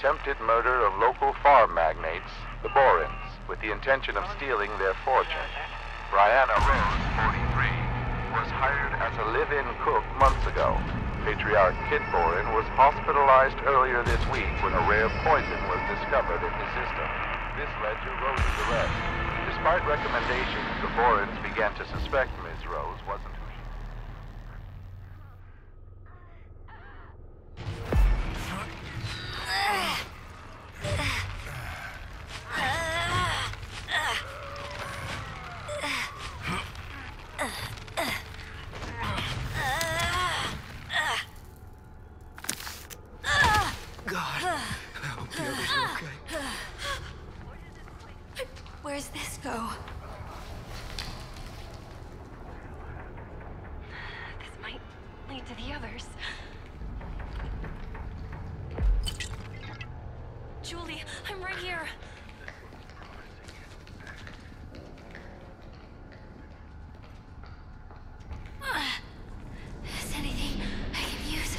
attempted murder of local farm magnates, the Borins, with the intention of stealing their fortune. Brianna Rose, 43, was hired as a live-in cook months ago. Patriarch Kid Borin was hospitalized earlier this week when a rare poison was discovered in his system. This led to Rose's arrest. Despite recommendations, the Borins began to suspect Ms. Rose wasn't who she Where's this go? This might lead to the others. Julie, I'm right here. Is anything I can use?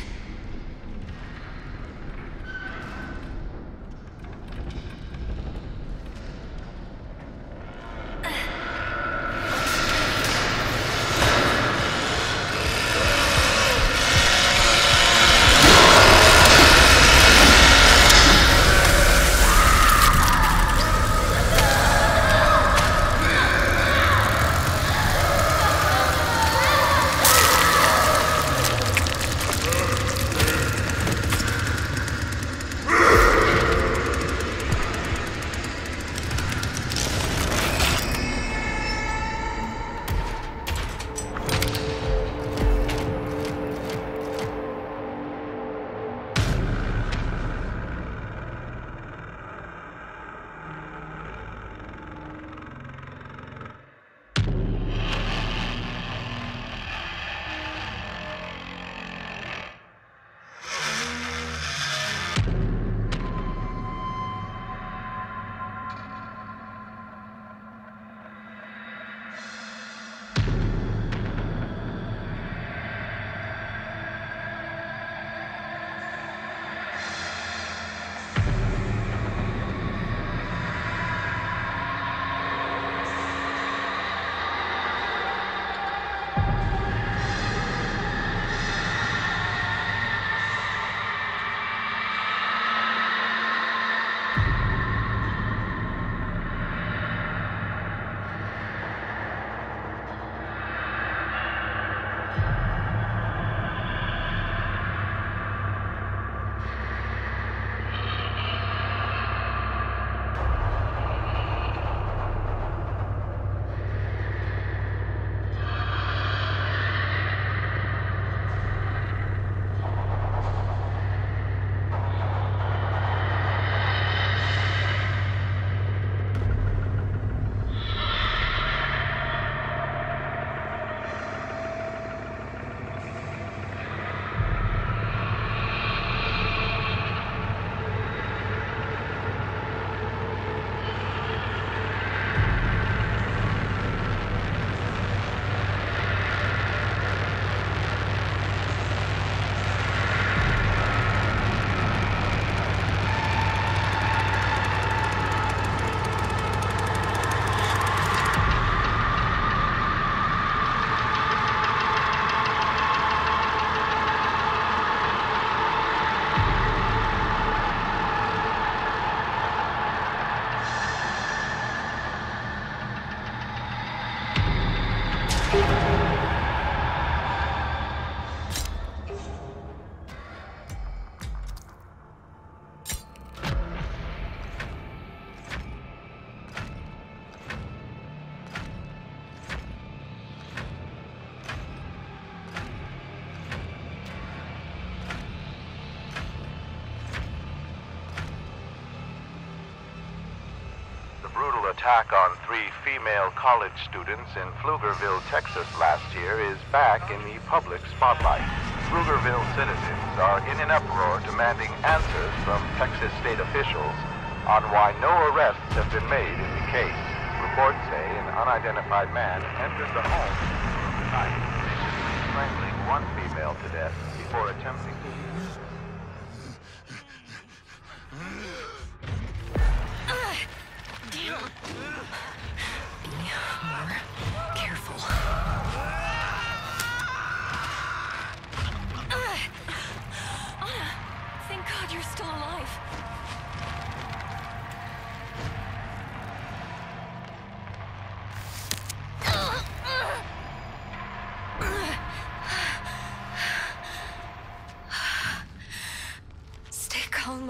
attack on 3 female college students in Pflugerville, Texas last year is back in the public spotlight. Pflugerville citizens are in an uproar demanding answers from Texas state officials on why no arrests have been made in the case. Reports say an unidentified man entered the home overnight, strangling one female to death before attempting to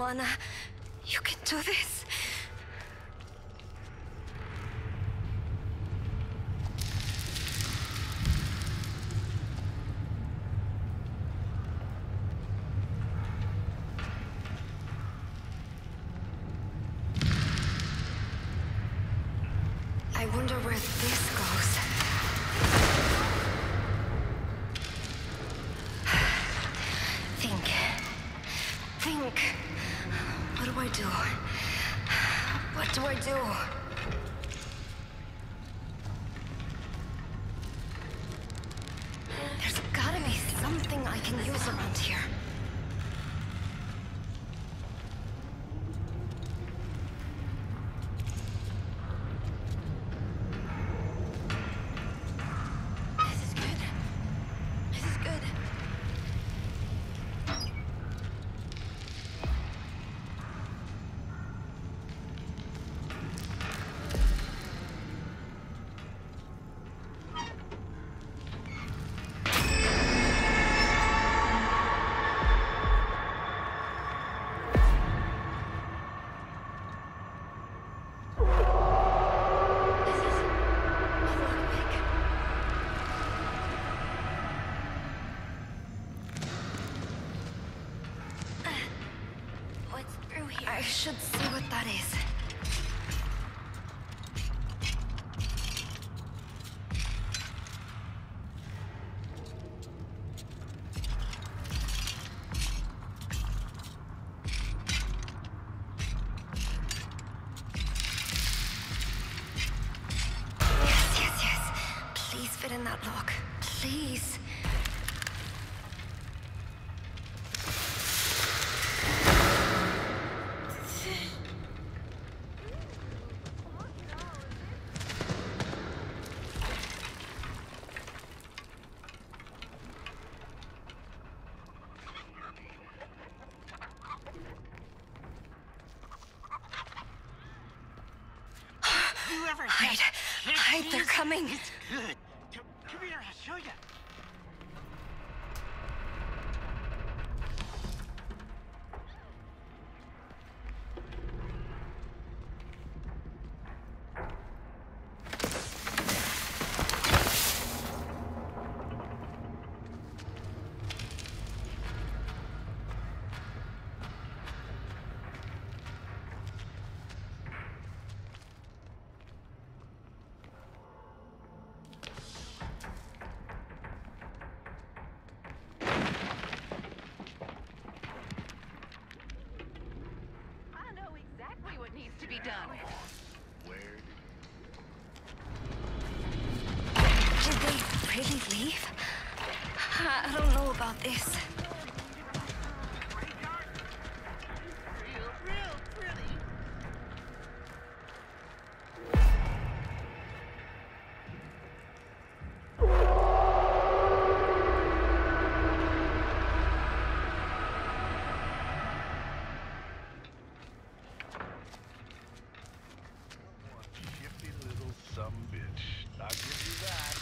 Lana. You can do this. I wonder where this goes. Think. What do I do? What do I do? There's gotta be something I can use around here. This is good. This is good. I should see what that is. Yes. Please fit in that lock. Please. Hide, they're coming. It's good. Come here, I'll show you. What needs to be done? Did they really leave? I don't know about this. Real pretty. Bitch. I'll give you that.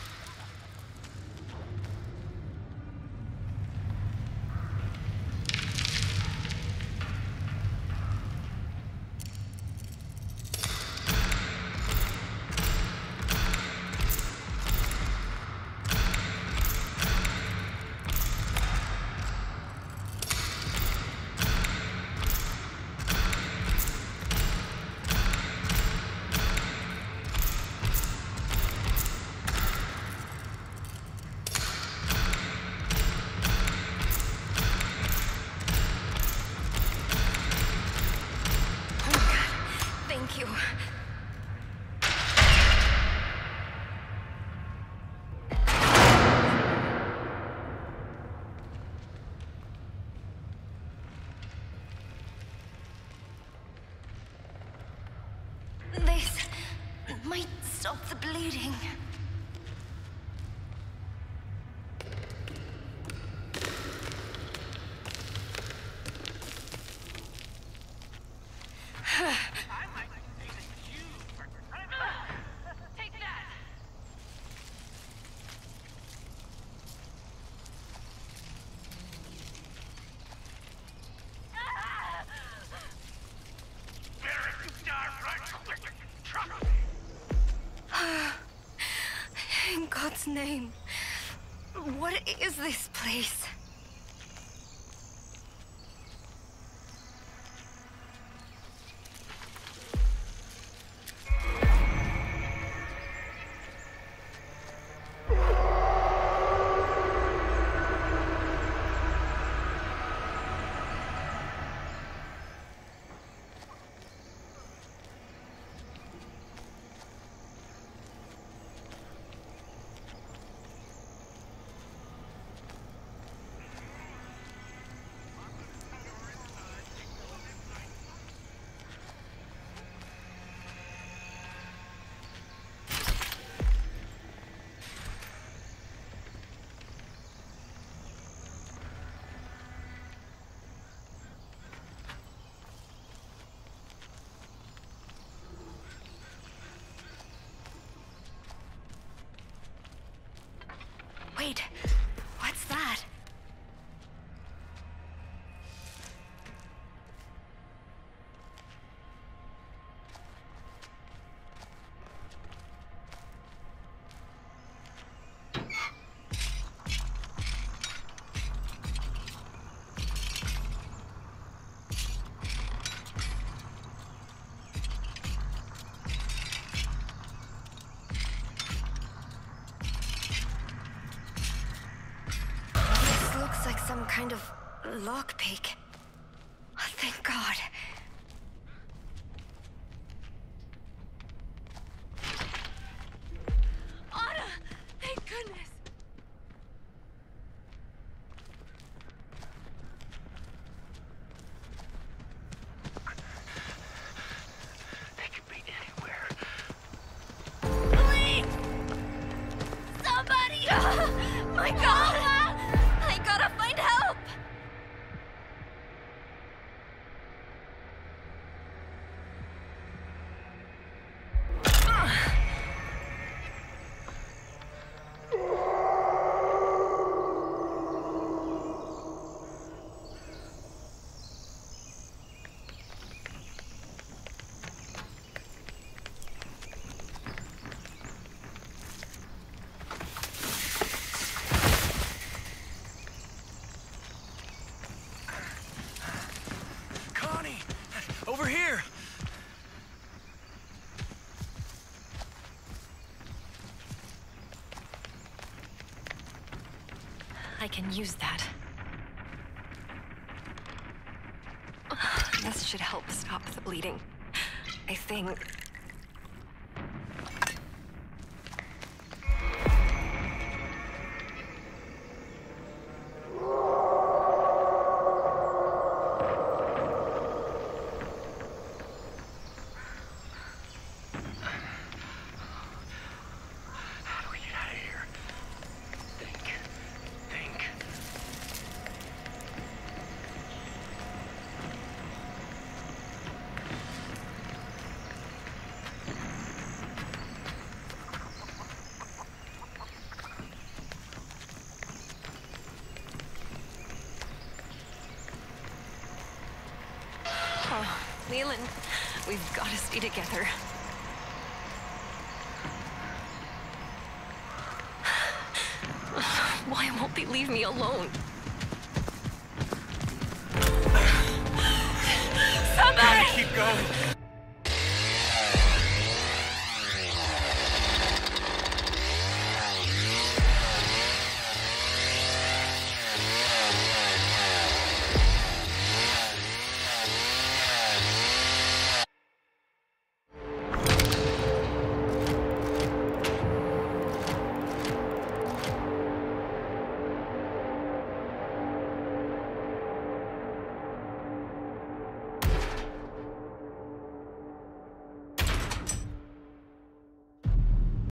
Thank you. This might stop the bleeding. Take that! name? What is this place? Wait, what's that? Like some kind of lockpick. Oh, thank God. Anna! Thank goodness! They could be anywhere. Please! Somebody! My God! I gotta find help! Over here! I can use that. This should help stop the bleeding. I think. Leland, we've got to stay together. Why won't they leave me alone? Somebody! Keep going.